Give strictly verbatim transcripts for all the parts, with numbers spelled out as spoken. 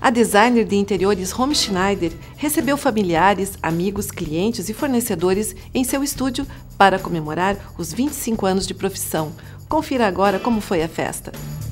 A designer de interiores Romy Schneider recebeu familiares, amigos, clientes e fornecedores em seu estúdio para comemorar os vinte e cinco anos de profissão. Confira agora como foi a festa.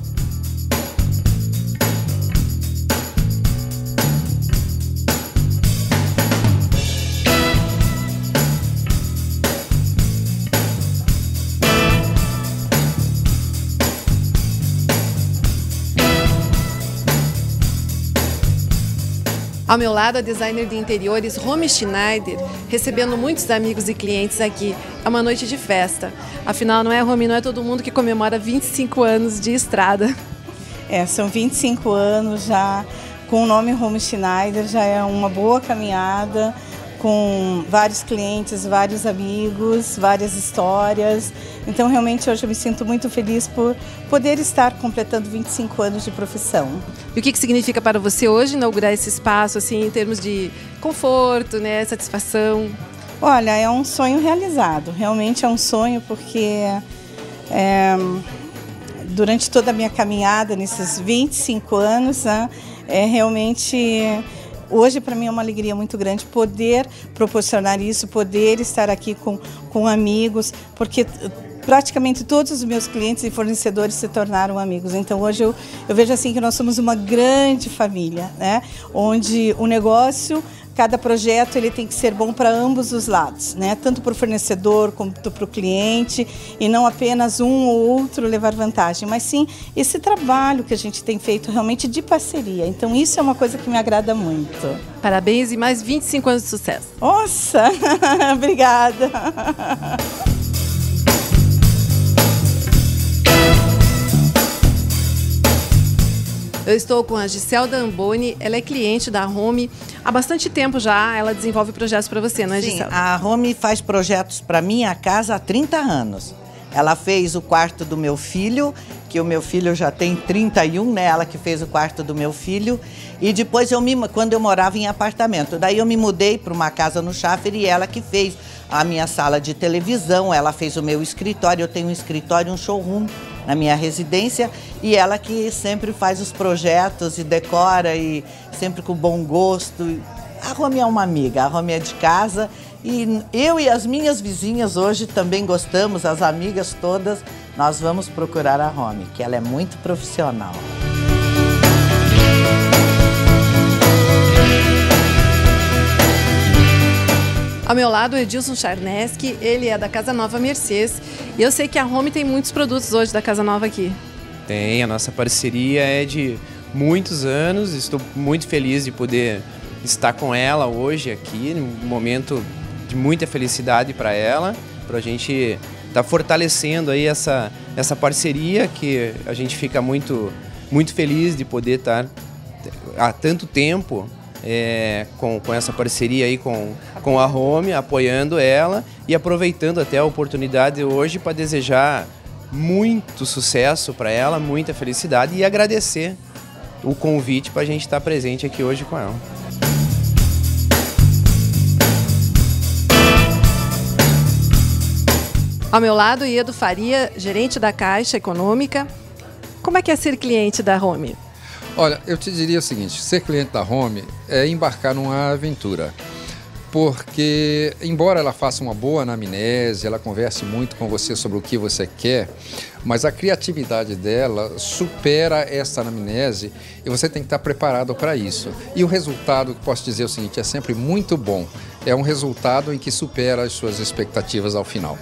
Ao meu lado, a designer de interiores Romy Schneider, recebendo muitos amigos e clientes aqui. É uma noite de festa. Afinal, não é, Romy? Não é todo mundo que comemora vinte e cinco anos de estrada. É, são vinte e cinco anos já, com o nome Romy Schneider, já é uma boa caminhada, com vários clientes, vários amigos, várias histórias. Então, realmente, hoje eu me sinto muito feliz por poder estar completando vinte e cinco anos de profissão. E o que que significa para você hoje inaugurar esse espaço, assim, em termos de conforto, né, satisfação? Olha, é um sonho realizado. Realmente é um sonho porque é, durante toda a minha caminhada, nesses vinte e cinco anos, né, é realmente... Hoje, para mim, é uma alegria muito grande poder proporcionar isso, poder estar aqui com, com amigos, porque praticamente todos os meus clientes e fornecedores se tornaram amigos. Então, hoje eu, eu vejo assim que nós somos uma grande família, né? Onde o negócio, cada projeto, ele tem que ser bom para ambos os lados, né? Tanto para o fornecedor quanto para o cliente, e não apenas um ou outro levar vantagem, mas sim esse trabalho que a gente tem feito realmente de parceria. Então isso é uma coisa que me agrada muito. Parabéns e mais vinte e cinco anos de sucesso. Nossa, obrigada. Eu estou com a Giselda Amboni, ela é cliente da Romy há bastante tempo já, ela desenvolve projetos para você, não é, Sim, Giselda? a Romy faz projetos para minha casa há trinta anos. Ela fez o quarto do meu filho, que o meu filho já tem trinta e um, né? Ela que fez o quarto do meu filho. E depois, eu me, quando eu morava em apartamento, daí eu me mudei para uma casa no Schaffer e ela que fez a minha sala de televisão, ela fez o meu escritório, eu tenho um escritório, um showroom na minha residência, e ela que sempre faz os projetos e decora, e sempre com bom gosto. A Romy é uma amiga, a Romy é de casa, e eu e as minhas vizinhas hoje também gostamos, as amigas todas, nós vamos procurar a Romy, que ela é muito profissional. Ao meu lado, o Edilson Charneski, ele é da Casa Nova Mercês, e eu sei que a Romy tem muitos produtos hoje da Casa Nova aqui. Tem, a nossa parceria é de muitos anos, estou muito feliz de poder estar com ela hoje aqui, num momento de muita felicidade para ela, para a gente estar fortalecendo aí essa, essa parceria, que a gente fica muito, muito feliz de poder estar há tanto tempo É, com, com essa parceria aí com, com a Romy, apoiando ela e aproveitando até a oportunidade hoje para desejar muito sucesso para ela, muita felicidade e agradecer o convite para a gente estar presente aqui hoje com ela. Ao meu lado, Iedo Faria, gerente da Caixa Econômica. Como é que é ser cliente da Romy? Olha, eu te diria o seguinte, ser cliente da Romy é embarcar numa aventura, porque embora ela faça uma boa anamnese, ela converse muito com você sobre o que você quer, mas a criatividade dela supera essa anamnese e você tem que estar preparado para isso. E o resultado, que posso dizer o seguinte, é sempre muito bom, é um resultado em que supera as suas expectativas ao final.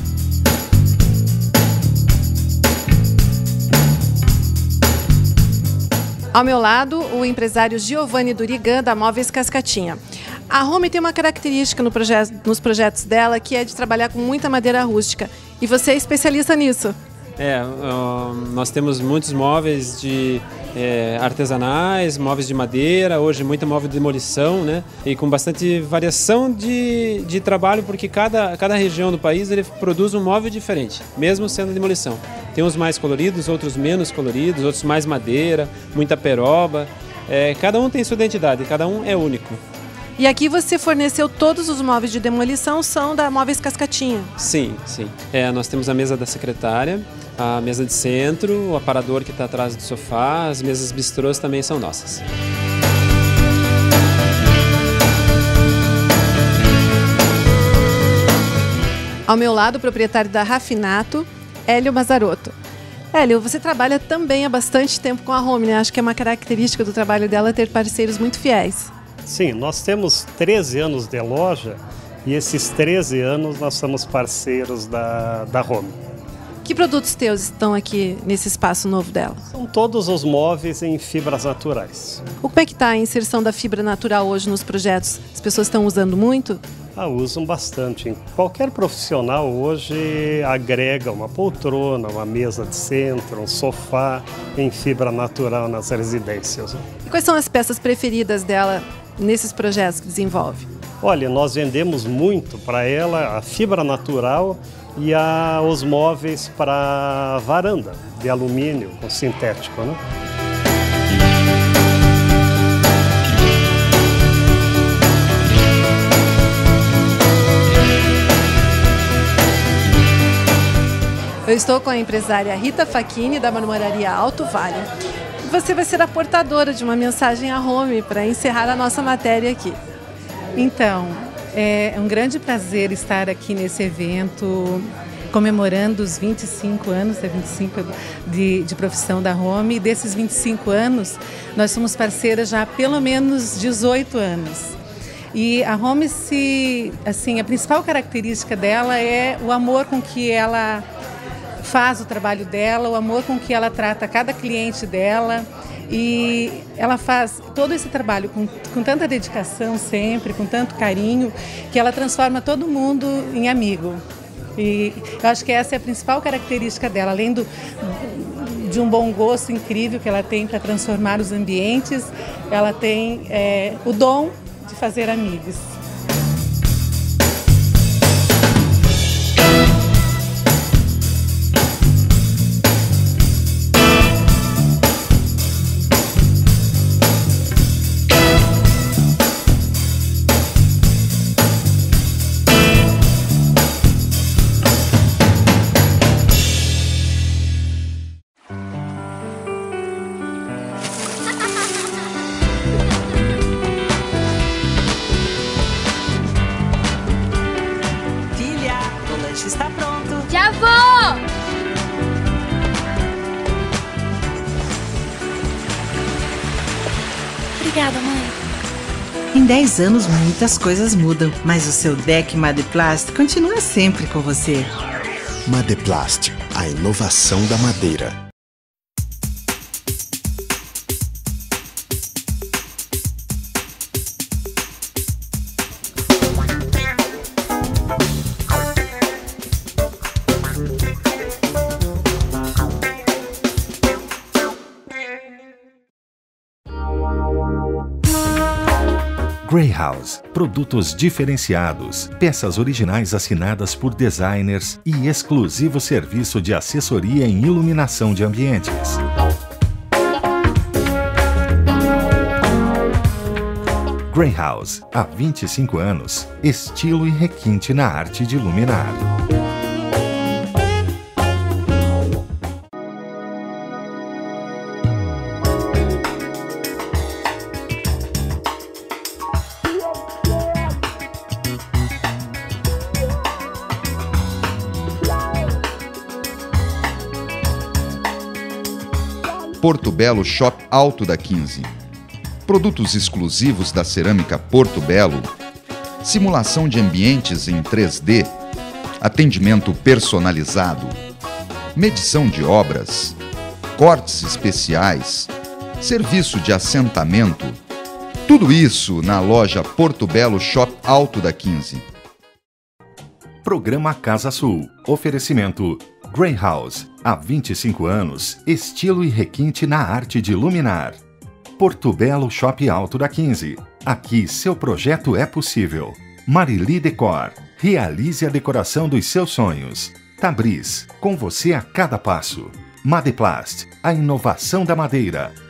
Ao meu lado, o empresário Giovanni Durigan, da Móveis Cascatinha. A Romy tem uma característica no proje- nos projetos dela, que é de trabalhar com muita madeira rústica. E você é especialista nisso. É, uh, nós temos muitos móveis de é, artesanais, móveis de madeira, hoje muito móvel de demolição, né? E com bastante variação de, de trabalho, porque cada, cada região do país ele produz um móvel diferente, mesmo sendo demolição. Tem uns mais coloridos, outros menos coloridos, outros mais madeira, muita peroba. É, cada um tem sua identidade, cada um é único. E aqui você forneceu todos os móveis de demolição, são da Móveis Cascatinha. Sim, sim. É, nós temos a mesa da secretária, a mesa de centro, o aparador que está atrás do sofá, as mesas bistrôs também são nossas. Ao meu lado, o proprietário da Rafinato, Hélio Mazarotto. Hélio, você trabalha também há bastante tempo com a Home, né? Acho que é uma característica do trabalho dela ter parceiros muito fiéis. Sim, nós temos treze anos de loja e esses treze anos nós somos parceiros da, da Home. Que produtos teus estão aqui nesse espaço novo dela? São todos os móveis em fibras naturais. Como é que está a inserção da fibra natural hoje nos projetos? As pessoas estão usando muito? Ah, usam bastante. Qualquer profissional hoje agrega uma poltrona, uma mesa de centro, um sofá em fibra natural nas residências. E quais são as peças preferidas dela nesses projetos que desenvolve? Olha, nós vendemos muito para ela a fibra natural e a, os móveis para varanda de alumínio com sintético, né? Eu estou com a empresária Rita Facchini, da Marmoraria Alto Vale. Você vai ser a portadora de uma mensagem à Home para encerrar a nossa matéria aqui. Então, é um grande prazer estar aqui nesse evento, comemorando os vinte e cinco anos, é vinte e cinco de, de profissão da Home. E desses vinte e cinco anos, nós somos parceiras já há pelo menos dezoito anos. E a Home, se, assim, a principal característica dela é o amor com que ela faz o trabalho dela, o amor com que ela trata cada cliente dela, e ela faz todo esse trabalho com, com tanta dedicação sempre, com tanto carinho, que ela transforma todo mundo em amigo. E eu acho que essa é a principal característica dela, além do, de um bom gosto incrível que ela tem para transformar os ambientes, ela tem é, o dom de fazer amigos. Está pronto. Já vou! Obrigada, mãe. Em dez anos, muitas coisas mudam, mas o seu deck Madeplast continua sempre com você. Madeplast, a inovação da madeira. Grey House, produtos diferenciados, peças originais assinadas por designers e exclusivo serviço de assessoria em iluminação de ambientes. Grey House, há vinte e cinco anos, estilo e requinte na arte de iluminar. Porto Belo Shop Alto da quinze. Produtos exclusivos da cerâmica Porto Belo, simulação de ambientes em três D, atendimento personalizado, medição de obras, cortes especiais, serviço de assentamento, tudo isso na loja Porto Belo Shop Alto da quinze. Programa Casa Sul. Oferecimento Grey House. Há vinte e cinco anos, estilo e requinte na arte de iluminar. Porto Belo Shop Alto da quinze. Aqui seu projeto é possível. Marili Decor. Realize a decoração dos seus sonhos. Tabriz. Com você a cada passo. Madeplast. A inovação da madeira.